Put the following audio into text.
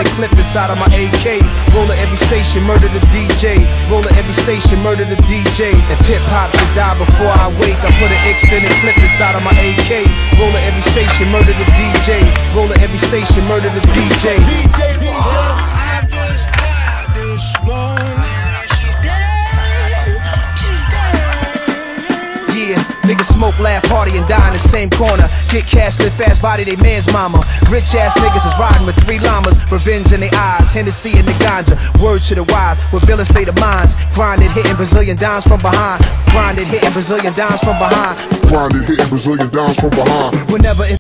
extended clip inside of my AK. Roll at every station, murder the DJ. Roll at every station, murder the DJ. If hip-hop should die before I wake, I put an extended clip inside of my AK. Roll at every station, murder the DJ. Roll at every station, murder the DJ. I just died this morning. Yeah, niggas smoke, laugh, party, and die in the same corner. Get cash, live fast, body they man's mama. Rich ass niggas is riding with 3 llamas. Revenge in their eyes, Hennessy in the ganja. Word to the wise, with villain state of minds. Grinded, hitting Brazilian dimes from behind. Grinded, hitting Brazilian dimes from behind. Grinded, hitting Brazilian dimes from behind. Whenever